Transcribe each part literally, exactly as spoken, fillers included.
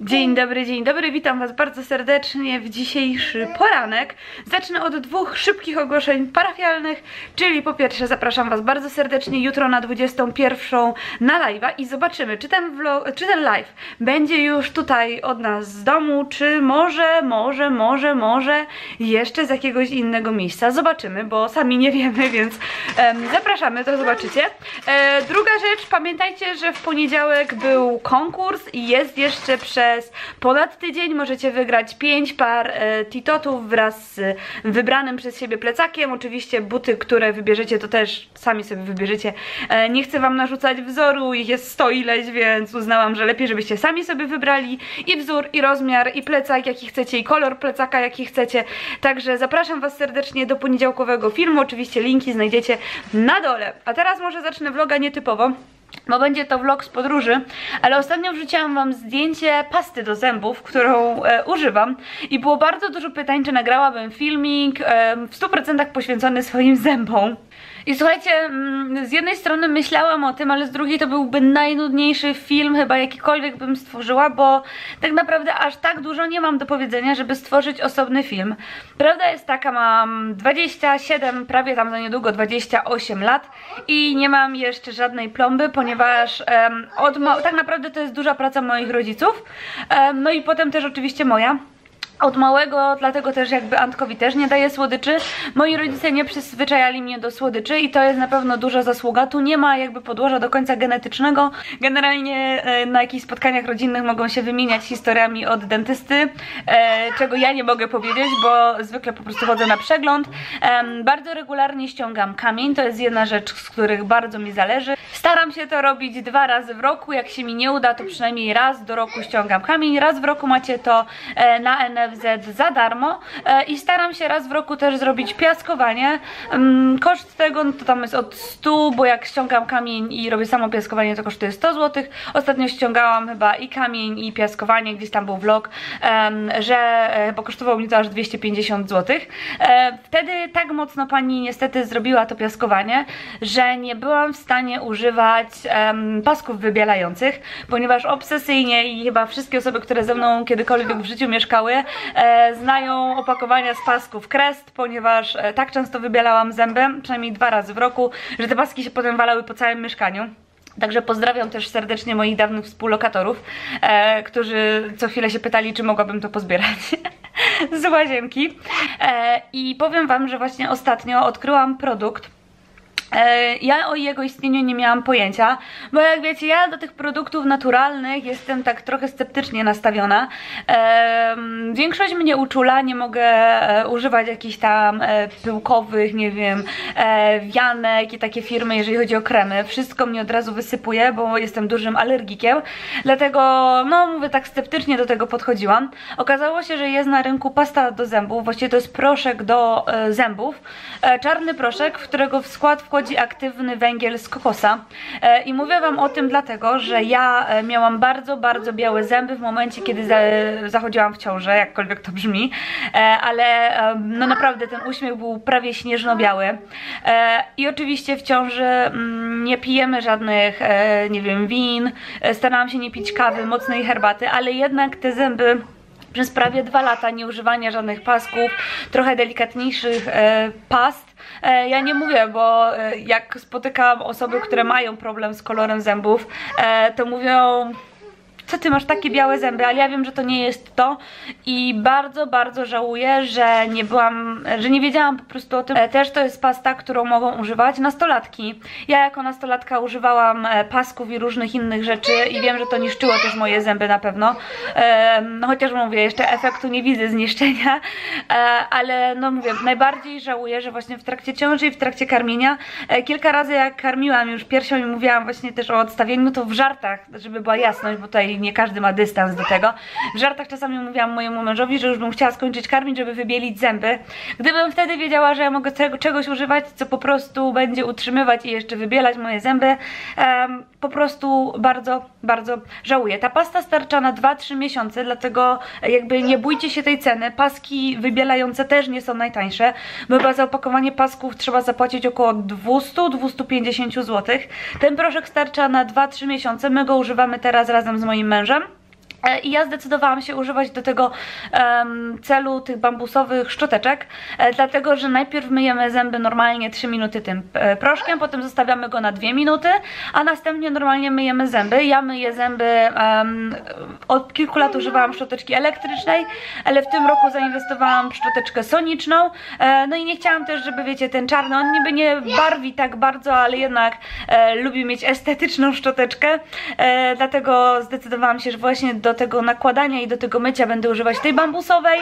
Dzień dobry, dzień dobry, witam was bardzo serdecznie w dzisiejszy poranek. Zacznę od dwóch szybkich ogłoszeń parafialnych, czyli po pierwsze zapraszam was bardzo serdecznie jutro na dwudziestą pierwszą na live'a i zobaczymy, czy ten, vlog, czy ten live będzie już tutaj od nas z domu, czy może, może, może, może jeszcze z jakiegoś innego miejsca. Zobaczymy, bo sami nie wiemy, więc um, zapraszamy, to zobaczycie. E, druga rzecz, pamiętajcie, że w poniedziałek był konkurs i jest jeszcze przez ponad tydzień. Możecie wygrać pięć par e, titotów wraz z wybranym przez siebie plecakiem. Oczywiście buty, które wybierzecie, to też sami sobie wybierzecie. E, nie chcę wam narzucać wzoru, ich jest sto ileś, więc uznałam, że lepiej, żebyście sami sobie wybrali i wzór, i rozmiar, i plecak jaki chcecie, i kolor plecaka jaki chcecie. Także zapraszam was serdecznie do poniedziałkowego filmu. Oczywiście linki znajdziecie na dole. A teraz może zacznę vloga nietypowo, bo będzie to vlog z podróży, ale ostatnio wrzuciłam wam zdjęcie pasty do zębów, którą e, używam i było bardzo dużo pytań, czy nagrałabym filmik e, w stu procentach poświęcony swoim zębom. I słuchajcie, z jednej strony myślałam o tym, ale z drugiej to byłby najnudniejszy film chyba jakikolwiek bym stworzyła, bo tak naprawdę aż tak dużo nie mam do powiedzenia, żeby stworzyć osobny film. Prawda jest taka, mam dwadzieścia siedem, prawie tam za niedługo dwadzieścia osiem lat i nie mam jeszcze żadnej plomby, ponieważ um, od tak naprawdę to jest duża praca moich rodziców, um, no i potem też oczywiście moja. Od małego, dlatego też jakby Antkowi też nie daje słodyczy. Moi rodzice nie przyzwyczajali mnie do słodyczy i to jest na pewno duża zasługa. Tu nie ma jakby podłoża do końca genetycznego. Generalnie e, na jakichś spotkaniach rodzinnych mogą się wymieniać historiami od dentysty, e, czego ja nie mogę powiedzieć, bo zwykle po prostu chodzę na przegląd. E, bardzo regularnie ściągam kamień, to jest jedna rzecz, z których bardzo mi zależy. Staram się to robić dwa razy w roku, jak się mi nie uda, to przynajmniej raz do roku ściągam kamień. Raz w roku macie to e, na N F Z za darmo e, i staram się raz w roku też zrobić piaskowanie. Um, koszt tego no to tam jest od stu, bo jak ściągam kamień i robię samo piaskowanie, to kosztuje sto złotych. Ostatnio ściągałam chyba i kamień, i piaskowanie, gdzieś tam był vlog, um, że e, bo kosztowało mi to aż dwieście pięćdziesiąt złotych. E, wtedy tak mocno pani niestety zrobiła to piaskowanie, że nie byłam w stanie używać um, pasków wybielających, ponieważ obsesyjnie i chyba wszystkie osoby, które ze mną kiedykolwiek w życiu mieszkały, E, znają opakowania z pasków Crest, ponieważ e, tak często wybielałam zęby, przynajmniej dwa razy w roku, że te paski się potem walały po całym mieszkaniu. Także pozdrawiam też serdecznie moich dawnych współlokatorów, e, którzy co chwilę się pytali, czy mogłabym to pozbierać z łazienki. E, I powiem wam, że właśnie ostatnio odkryłam produkt. Ja o jego istnieniu nie miałam pojęcia, bo jak wiecie, ja do tych produktów naturalnych jestem tak trochę sceptycznie nastawiona. Większość mnie uczula, nie mogę używać jakichś tam pyłkowych, nie wiem, wianek i takie firmy, jeżeli chodzi o kremy. Wszystko mnie od razu wysypuje, bo jestem dużym alergikiem, dlatego, no mówię, tak sceptycznie do tego podchodziłam. Okazało się, że jest na rynku pasta do zębów, właściwie to jest proszek do zębów, czarny proszek, w którego w skład wchodzi aktywny węgiel z kokosa e, i mówię wam o tym dlatego, że ja e, miałam bardzo, bardzo białe zęby w momencie, kiedy za, zachodziłam w ciążę, jakkolwiek to brzmi, e, ale e, no naprawdę ten uśmiech był prawie śnieżno-biały e, i oczywiście w ciąży mm, nie pijemy żadnych, e, nie wiem, win, e, starałam się nie pić kawy, mocnej herbaty, ale jednak te zęby przez prawie dwa lata nieużywania żadnych pasków, trochę delikatniejszych e, past. E, ja nie mówię, bo e, jak spotykam osoby, które mają problem z kolorem zębów, e, to mówią: co ty masz takie białe zęby, ale ja wiem, że to nie jest to i bardzo, bardzo żałuję, że nie byłam, że nie wiedziałam po prostu o tym. Też to jest pasta, którą mogą używać nastolatki. Ja jako nastolatka używałam pasków i różnych innych rzeczy i wiem, że to niszczyło też moje zęby na pewno. No chociaż mówię, jeszcze efektu nie widzę zniszczenia, ale no mówię, najbardziej żałuję, że właśnie w trakcie ciąży i w trakcie karmienia, kilka razy jak karmiłam już piersią i mówiłam właśnie też o odstawieniu, to w żartach, żeby była jasność, bo tutaj nie każdy ma dystans do tego. W żartach czasami mówiłam mojemu mężowi, że już bym chciała skończyć karmić, żeby wybielić zęby. Gdybym wtedy wiedziała, że ja mogę tego, czegoś używać, co po prostu będzie utrzymywać i jeszcze wybielać moje zęby, um, po prostu bardzo, bardzo żałuję. Ta pasta starcza na dwa trzy miesiące, dlatego jakby nie bójcie się tej ceny. Paski wybielające też nie są najtańsze, bo chyba za opakowanie pasków trzeba zapłacić około dwieście do dwustu pięćdziesięciu złotych. Ten proszek starcza na dwa trzy miesiące, my go używamy teraz razem z moim mężem. I ja zdecydowałam się używać do tego um, celu tych bambusowych szczoteczek, e, dlatego, że najpierw myjemy zęby normalnie trzy minuty tym e, proszkiem, potem zostawiamy go na dwie minuty, a następnie normalnie myjemy zęby. Ja myję zęby, um, od kilku lat używałam szczoteczki elektrycznej, ale w tym roku zainwestowałam w szczoteczkę soniczną, e, no i nie chciałam też, żeby wiecie, ten czarny, on niby nie barwi tak bardzo, ale jednak e, lubi mieć estetyczną szczoteczkę, e, dlatego zdecydowałam się, że właśnie do tego nakładania i do tego mycia będę używać tej bambusowej,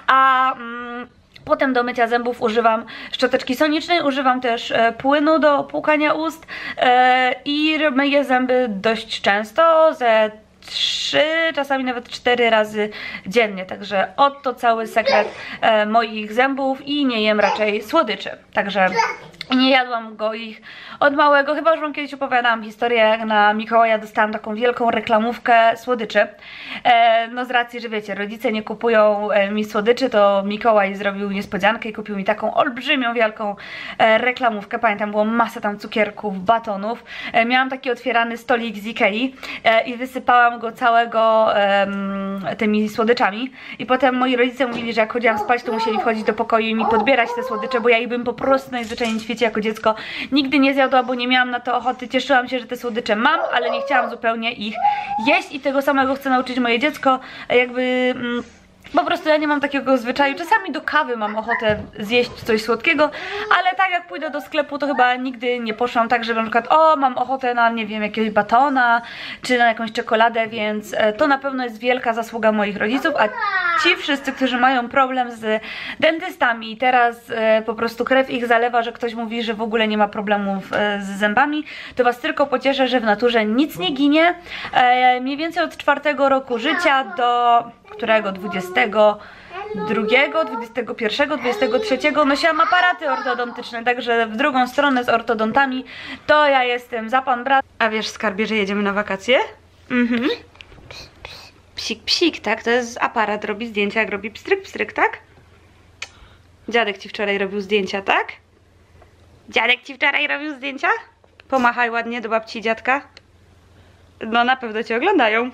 a mm, potem do mycia zębów używam szczoteczki sonicznej, używam też e, płynu do płukania ust e, i myję zęby dość często, ze trzy, czasami nawet cztery razy dziennie, także oto cały sekret e, moich zębów i nie jem raczej słodyczy, także nie jadłam go ich od małego, chyba już wam kiedyś opowiadałam historię, jak na Mikołaja dostałam taką wielką reklamówkę słodyczy, e, no z racji, że wiecie, rodzice nie kupują e, mi słodyczy, to Mikołaj zrobił niespodziankę i kupił mi taką olbrzymią, wielką e, reklamówkę, pamiętam, było masa tam cukierków, batonów, e, miałam taki otwierany stolik z Ikei e, i wysypałam go całego e, tymi słodyczami i potem moi rodzice mówili, że jak chodziłam spać, to musieli wchodzić do pokoju i mi podbierać te słodycze, bo ja ich bym po prostu najzwyczajniej w świecie jako dziecko nigdy nie zjadła, bo nie miałam na to ochoty. Cieszyłam się, że te słodycze mam, ale nie chciałam zupełnie ich jeść i tego samego chcę nauczyć moje dziecko, jakby... Mm, po prostu ja nie mam takiego zwyczaju, czasami do kawy mam ochotę zjeść coś słodkiego, ale tak jak pójdę do sklepu, to chyba nigdy nie poszłam tak, że na przykład o, mam ochotę na, nie wiem, jakiegoś batona, czy na jakąś czekoladę, więc to na pewno jest wielka zasługa moich rodziców, a ci wszyscy, którzy mają problem z dentystami i teraz e, po prostu krew ich zalewa, że ktoś mówi, że w ogóle nie ma problemów e, z zębami, to was tylko pocieszę, że w naturze nic nie ginie. E, mniej więcej od czwartego roku życia do którego? dwudziestego drugiego, dwudziestego pierwszego, dwudziestego trzeciego nosiłam aparaty ortodontyczne, także w drugą stronę z ortodontami to ja jestem za pan brat. A wiesz, skarbie, że jedziemy na wakacje? Mhm. Psik, psik, tak? To jest aparat, robi zdjęcia, jak robi pstryk, pstryk, tak? Dziadek ci wczoraj robił zdjęcia, tak? Dziadek ci wczoraj robił zdjęcia? Pomachaj ładnie do babci i dziadka. No na pewno cię oglądają.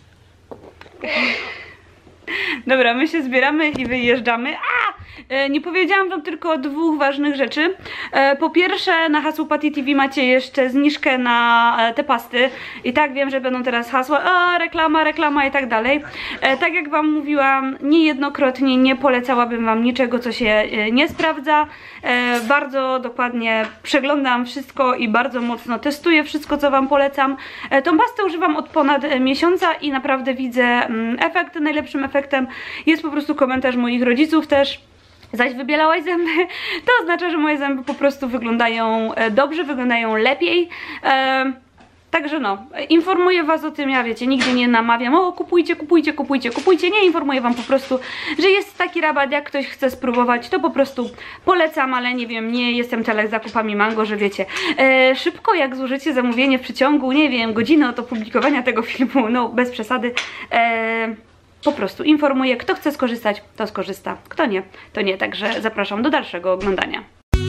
Dobra, my się zbieramy i wyjeżdżamy. A! E, nie powiedziałam wam tylko o dwóch ważnych rzeczy. E, po pierwsze, na hasło Patty T V macie jeszcze zniżkę na e, te pasty. I tak wiem, że będą teraz hasła a, reklama, reklama i tak dalej. E, tak jak wam mówiłam, niejednokrotnie nie polecałabym wam niczego, co się e, nie sprawdza. E, bardzo dokładnie przeglądam wszystko i bardzo mocno testuję wszystko, co wam polecam. E, tą pastę używam od ponad e, miesiąca i naprawdę widzę mm, efekt. Najlepszym efektem jest po prostu komentarz moich rodziców też. Zaś wybielałaś zęby, to oznacza, że moje zęby po prostu wyglądają dobrze, wyglądają lepiej. E, także no, informuję was o tym, ja wiecie, nigdy nie namawiam, o kupujcie, kupujcie, kupujcie, kupujcie, nie, informuję wam po prostu, że jest taki rabat, jak ktoś chce spróbować, to po prostu polecam, ale nie wiem, nie jestem tyle zakupami Mango, że wiecie, e, szybko jak złożycie zamówienie w przeciągu, nie wiem, godziny od opublikowania tego filmu, no bez przesady, e, po prostu informuję, kto chce skorzystać, to skorzysta, kto nie, to nie, także zapraszam do dalszego oglądania.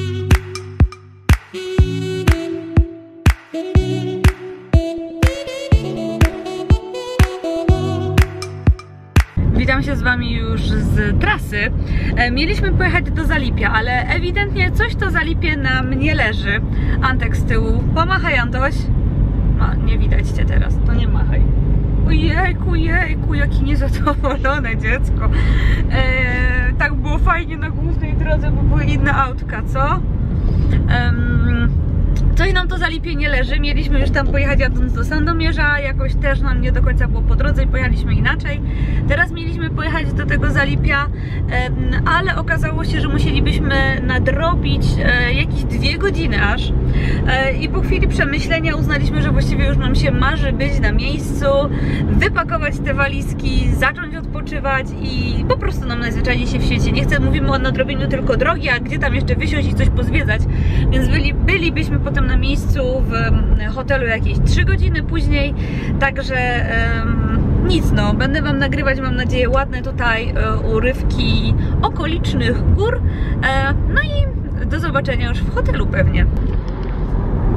Witam się z wami już z trasy. E, mieliśmy pojechać do Zalipia, ale ewidentnie coś to Zalipie nam nie leży. Antek z tyłu, pomachaj Antoś. A, nie widać cię teraz, to nie machaj. Ojejku, jejku, jaki niezadowolone dziecko. E, tak było fajnie na głównej drodze, bo były inne autka, co? Um, coś nam to Zalipie nie leży. Mieliśmy już tam pojechać jadąc do Sandomierza, jakoś też nam nie do końca było po drodze i pojechaliśmy inaczej. Teraz mieliśmy pojechać do tego Zalipia, ale okazało się, że musielibyśmy nadrobić jakieś dwie godziny aż. I po chwili przemyślenia uznaliśmy, że właściwie już nam się marzy być na miejscu, wypakować te walizki, zacząć odpoczywać i po prostu nam najzwyczajniej się w świecie nie chce. Mówimy o nadrobieniu tylko drogi, a gdzie tam jeszcze wysiąść i coś pozwiedzać. Więc byli, bylibyśmy potem na miejscu w hotelu jakieś trzy godziny później, także um, nic no, będę wam nagrywać, mam nadzieję, ładne tutaj e, urywki okolicznych gór, e, no i do zobaczenia już w hotelu pewnie.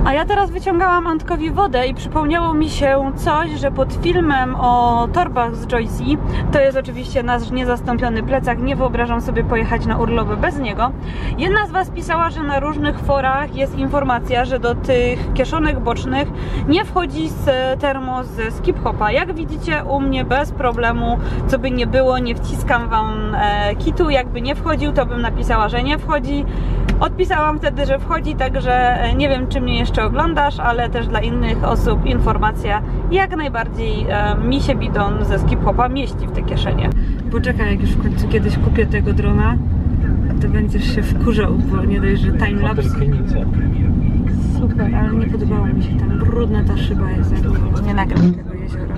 A ja teraz wyciągałam Antkowi wodę i przypomniało mi się coś, że pod filmem o torbach z Joyce, to jest oczywiście nasz niezastąpiony plecak, nie wyobrażam sobie pojechać na urlopy bez niego. Jedna z was pisała, że na różnych forach jest informacja, że do tych kieszonek bocznych nie wchodzi z termos z Skip Hopa. Jak widzicie, u mnie bez problemu, co by nie było, nie wciskam wam e, kitu. Jakby nie wchodził, to bym napisała, że nie wchodzi. Odpisałam wtedy, że wchodzi, także nie wiem, czy mnie jeszcze oglądasz, ale też dla innych osób informacja, jak najbardziej e, mi się bidon ze Skip Hopa mieści w te kieszenie. Poczekaj, jak już w końcu kiedyś kupię tego drona, to będziesz się wkurzał, bo nie dość, że timelapse. Super, ale nie podobało mi się tam. Brudna ta szyba jest, jak nie nagram tego jeziora.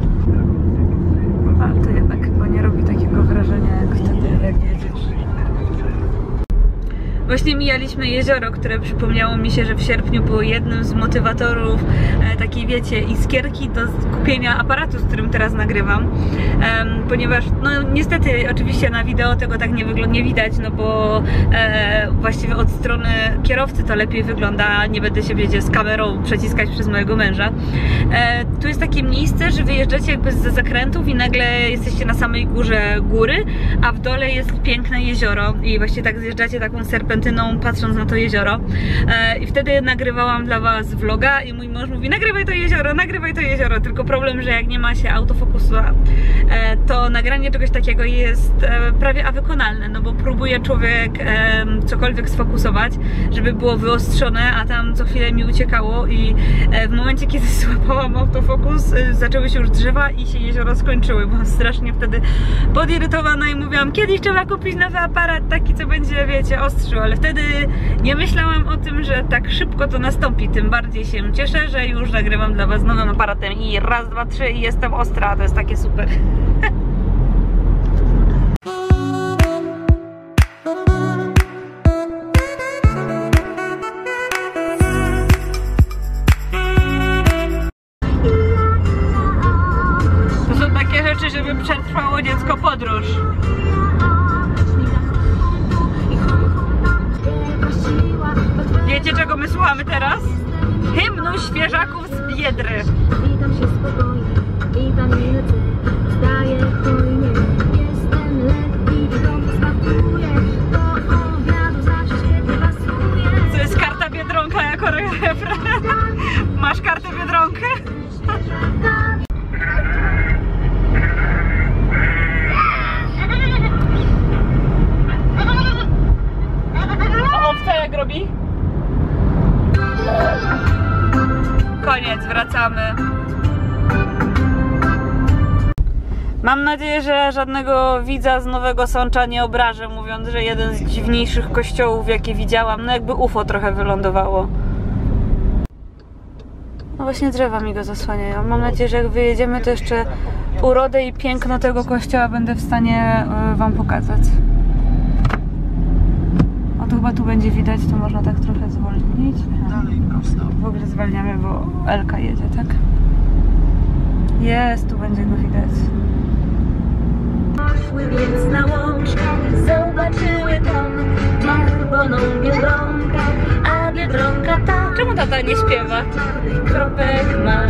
Ale to jednak chyba nie robi takiego wrażenia, jak wtedy, jak jedziesz. Właśnie mijaliśmy jezioro, które przypomniało mi się, że w sierpniu było jednym z motywatorów e, takiej, wiecie, iskierki do kupienia aparatu, z którym teraz nagrywam. E, ponieważ, no niestety, oczywiście na wideo tego tak nie, nie widać, no bo e, właściwie od strony kierowcy to lepiej wygląda. Nie będę się, wiecie, z kamerą przeciskać przez mojego męża. E, tu jest takie miejsce, że wyjeżdżacie jakby z zakrętów i nagle jesteście na samej górze góry, a w dole jest piękne jezioro i właśnie tak zjeżdżacie taką serpentyną, patrząc na to jezioro. E, I wtedy nagrywałam dla was vloga i mój mąż mówi: nagrywaj to jezioro, nagrywaj to jezioro. Tylko problem, że jak nie ma się autofokusu, e, to nagranie czegoś takiego jest e, prawie awykonalne, no bo próbuje człowiek e, cokolwiek sfokusować, żeby było wyostrzone, a tam co chwilę mi uciekało i e, w momencie, kiedy złapałam autofokus, e, zaczęły się już drzewa i się jezioro skończyły. Byłam strasznie wtedy podirytowana i mówiłam: kiedyś trzeba kupić nowy aparat, taki, co będzie, wiecie, ostrzył. Ale wtedy nie myślałam o tym, że tak szybko to nastąpi. Tym bardziej się cieszę, że już nagrywam dla was nowym aparatem i raz, dwa, trzy i jestem ostra. To jest takie super. To są takie rzeczy, żeby przetrwało dziecko podróż. Wiecie, czego my słuchamy teraz? Hymnu świeżaków z Biedry. Witam się spokojnie i pamięcę, wstaję hojnie. Jestem lekki i dobrze smakuję. Do obiadu zawsze świetnie pasuje. To jest karta Biedronka jako refren. Masz kartę Biedronkę? O, obca jak robi? Koniec, wracamy. Mam nadzieję, że żadnego widza z Nowego Sącza nie obrażę, mówiąc, że jeden z dziwniejszych kościołów, jakie widziałam. No jakby U F O trochę wylądowało. No właśnie drzewa mi go zasłaniają. Mam nadzieję, że jak wyjedziemy, to jeszcze urodę i piękno tego kościoła będę w stanie wam pokazać. O, to chyba tu będzie widać, to można tak trochę zwolnić. Aha. W ogóle zwalniamy, bo Elka jedzie, tak? Jest, tu będzie go widać. Poszły więc na łączkę, zobaczyły tam czerwoną biedronkę, a biedronka ta... Czemu tata nie śpiewa? Kropek ma.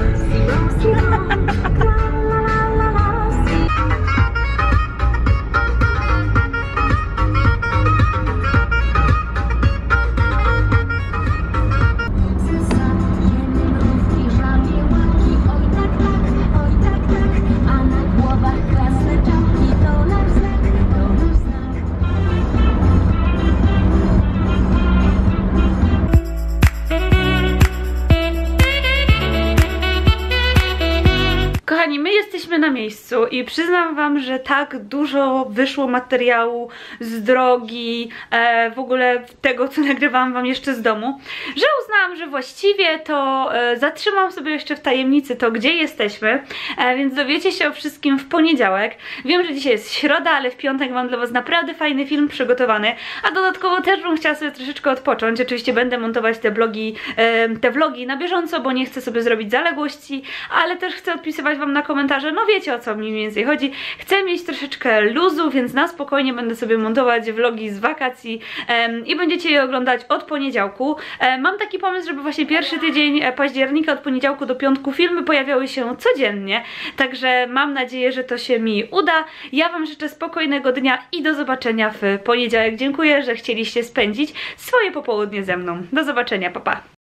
Kochani, my jesteśmy na miejscu i przyznam wam, że tak dużo wyszło materiału z drogi, e, w ogóle tego, co nagrywałam wam jeszcze z domu, że uznałam, że właściwie to e, zatrzymam sobie jeszcze w tajemnicy to, gdzie jesteśmy, e, więc dowiecie się o wszystkim w poniedziałek. Wiem, że dzisiaj jest środa, ale w piątek mam dla was naprawdę fajny film przygotowany, a dodatkowo też bym chciała sobie troszeczkę odpocząć. Oczywiście będę montować te vlogi, e, te vlogi na bieżąco, bo nie chcę sobie zrobić zaległości, ale też chcę odpisywać wam na komentarze, no no wiecie, o co mi mniej więcej chodzi. Chcę mieć troszeczkę luzu, więc na spokojnie będę sobie montować vlogi z wakacji em, i będziecie je oglądać od poniedziałku. E, mam taki pomysł, żeby właśnie pierwszy tydzień października od poniedziałku do piątku filmy pojawiały się codziennie, także mam nadzieję, że to się mi uda. Ja wam życzę spokojnego dnia i do zobaczenia w poniedziałek. Dziękuję, że chcieliście spędzić swoje popołudnie ze mną. Do zobaczenia, pa pa!